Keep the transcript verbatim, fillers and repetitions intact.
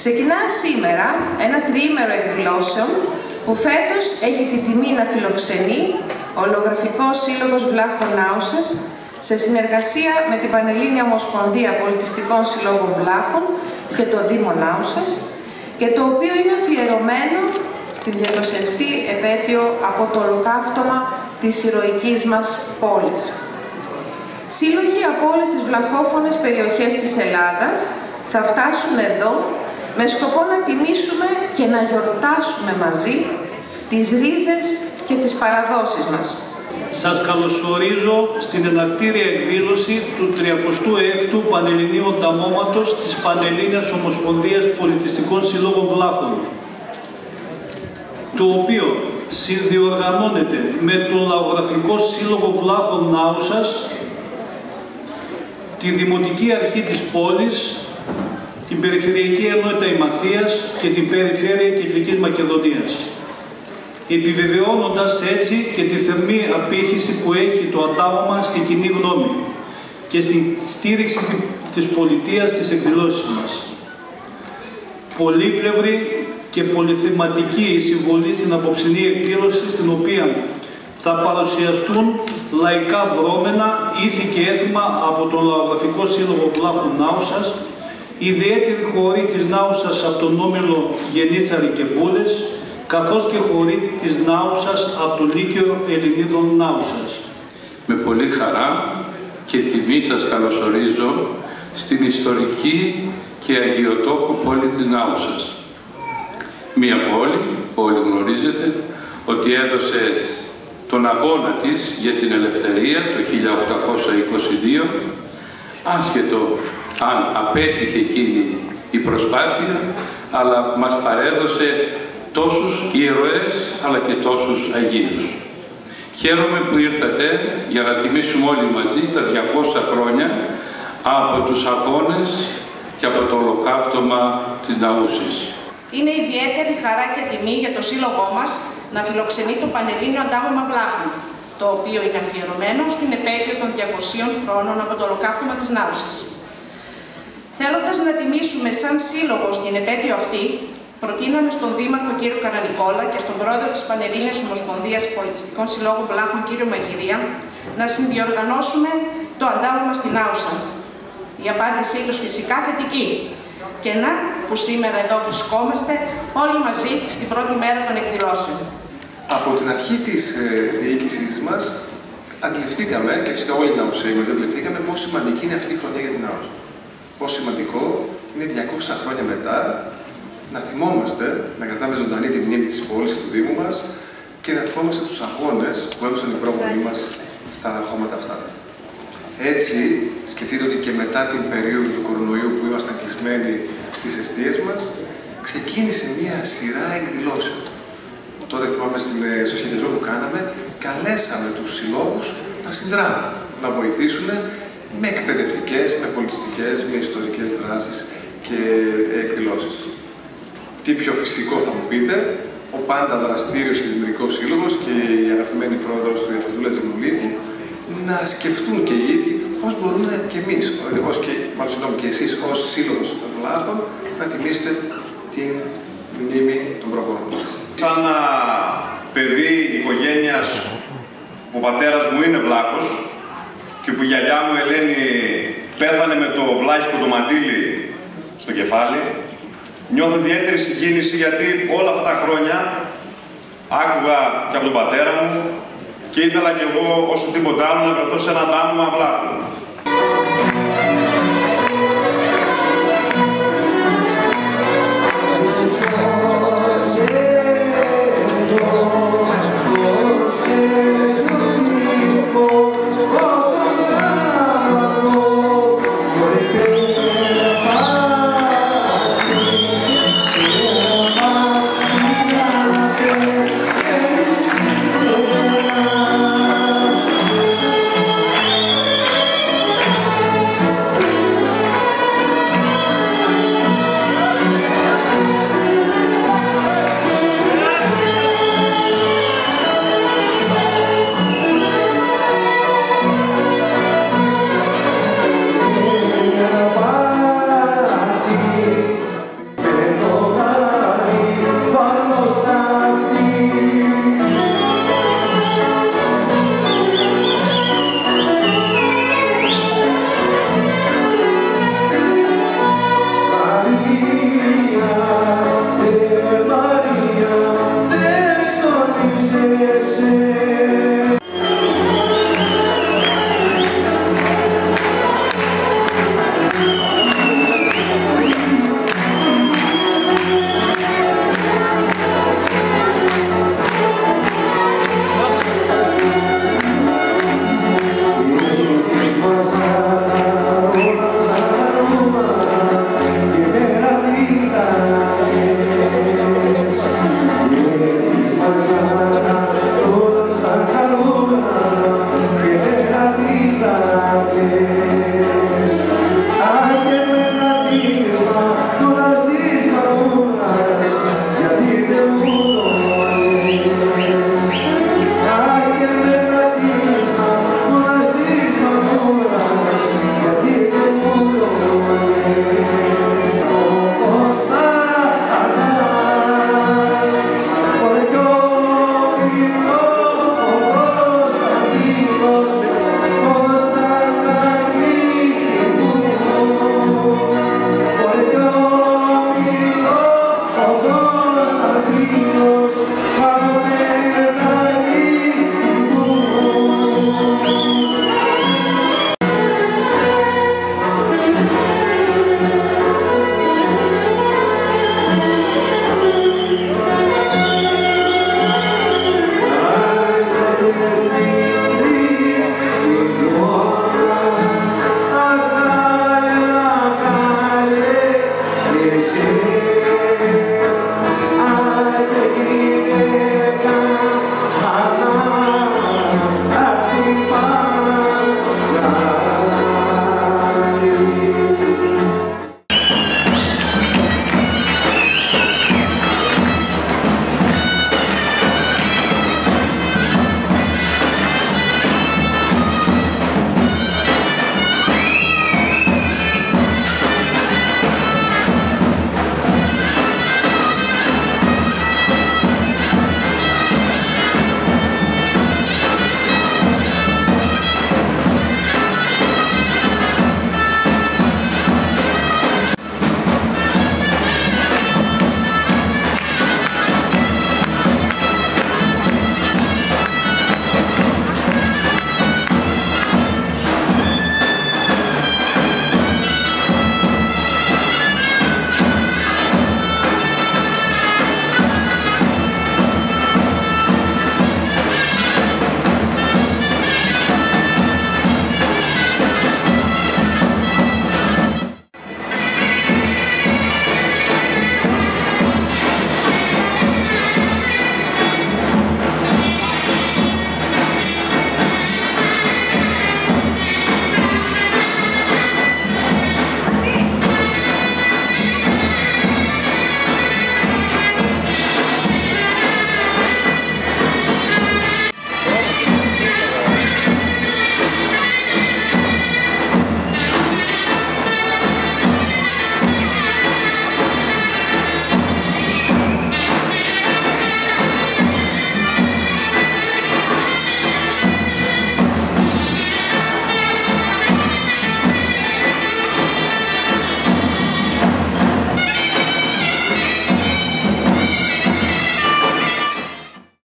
Ξεκινά σήμερα ένα τριήμερο εκδηλώσεων που φέτος έχει την τιμή να φιλοξενεί ο Ολογραφικός Σύλλογος Βλάχων Νάουσας σε συνεργασία με την Πανελλήνια Ομοσπονδία Πολιτιστικών Συλλόγων Βλάχων και το Δήμο Νάουσας, και το οποίο είναι αφιερωμένο στη διακοσιαστή επέτειο από το ολοκαύτωμα της ηρωικής μας πόλης. Σύλλογοι από όλες τις βλαχόφωνες περιοχές της Ελλάδας θα φτάσουν εδώ με σκοπό να τιμήσουμε και να γιορτάσουμε μαζί τις ρίζες και τις παραδόσεις μας. Σας καλωσορίζω στην ενακτήρια εκδήλωση του τριακοστού έκτου Πανελληνίου Ανταμώματος της Πανελλήνιας Ομοσπονδίας Πολιτιστικών Συλλόγων Βλάχων, το οποίο συνδιοργανώνεται με τον Λαογραφικό Σύλλογο Βλάχων Νάουσας, τη Δημοτική Αρχή της πόλης, την Περιφερειακή Ενότητα Ημαθίας και την Περιφέρεια Κεντρικής Μακεδονίας, επιβεβαιώνοντας έτσι και τη θερμή απήχηση που έχει το αντάμωμα στην κοινή γνώμη και στην στήριξη της πολιτείας στις εκδηλώσεις μας. Πολύπλευρη και πολυθεματική η συμβολή στην απόψινή εκδήλωση, στην οποία θα παρουσιαστούν λαϊκά δρόμενα, ήθη και έθιμα από τον Λαογραφικό Σύλλογο Βλάχων Νάουσας, ιδιαίτερη χορή της Νάουσας από τον Όμιλο Γενίτσαρη και Μπούλες, καθώς και χορή της Νάουσας από το Λύκειο Ελληνίδων Νάουσας. Με πολύ χαρά και τιμή σας καλωσορίζω στην ιστορική και αγιοτόκο πόλη της Νάουσας. Μία πόλη που όλοι γνωρίζετε ότι έδωσε τον αγώνα της για την ελευθερία το χίλια οκτακόσια είκοσι δύο, άσχετο αν απέτυχε εκείνη η προσπάθεια, αλλά μας παρέδωσε τόσους ήρωες αλλά και τόσους Αγίους. Χαίρομαι που ήρθατε για να τιμήσουμε όλοι μαζί τα διακόσια χρόνια από τους αγώνες και από το ολοκαύτωμα της Ναούσης. Είναι ιδιαίτερη χαρά και τιμή για το σύλλογό μας να φιλοξενεί το Πανελλήνιο Αντάμωμα Βλάχων, το οποίο είναι αφιερωμένο στην επέτειο των διακοσίων χρόνων από το ολοκαύτωμα της Νάουσης. Θέλοντας να τιμήσουμε σαν σύλλογο στην επέτειο αυτή, προτείναμε στον Δήμαρχο κύριο Καρανικόλα και στον Πρόεδρο της Πανελλήνιας Ομοσπονδίας Πολιτιστικών Συλλόγων Βλάχων κύριο Μαγειρία να συνδιοργανώσουμε το αντάμωμα στην Νάουσα. Η απάντησή τους φυσικά θετική. Και να που σήμερα εδώ βρισκόμαστε όλοι μαζί στην πρώτη μέρα των εκδηλώσεων. Από την αρχή της ε, διοίκησής μας αντιληφθήκαμε, και φυσικά όλοι οι Ναουσαίοι μας αντιληφθήκαμε, πόσο σημαντική είναι αυτή η χρονιά για την Νάουσα. Πόσο σημαντικό είναι διακόσια χρόνια μετά να θυμόμαστε, να κρατάμε ζωντανή τη μνήμη της πόλης και του Δήμου μας και να θυμόμαστε τους αγώνες που έδωσαν οι πρόγονοι μας στα χώματα αυτά. Έτσι, σκεφτείτε ότι και μετά την περίοδο του κορονοϊού που ήμασταν κλεισμένοι στις εστίες μας, ξεκίνησε μια σειρά εκδηλώσεων. Τότε θυμάμαι στο σχεδιασμό που κάναμε, καλέσαμε τους συλλόγους να συνδράμουν, να βοηθήσουν με εκπαιδευτικές, με πολιτιστικές, με ιστορικές δράσεις και εκδηλώσεις. Τι πιο φυσικό θα μου πείτε, ο πάντα δραστήριος και δημιουργικός σύλλογος και η αγαπημένη πρόεδρος του Ιαθοδούλα Τζιμουλίκου να σκεφτούν και οι ίδιοι πώς μπορούμε και εμείς, ως και, μάλλον συγγνώμη, και εσείς ως σύλλογος των Βλάχων, να τιμήσετε την μνήμη των προγόνων μας. Σαν α, παιδί οικογένειας που ο πατέρας μου είναι Βλάχος και που η γιαγιά μου Ελένη πέθανε με το βλάχικο το μαντίλι στο κεφάλι, νιώθω ιδιαίτερη συγκίνηση γιατί όλα αυτά τα χρόνια άκουγα και από τον πατέρα μου και ήθελα κι εγώ όσο τίποτα άλλο να βρεθώ σε ένα αντάμωμα Βλάχων.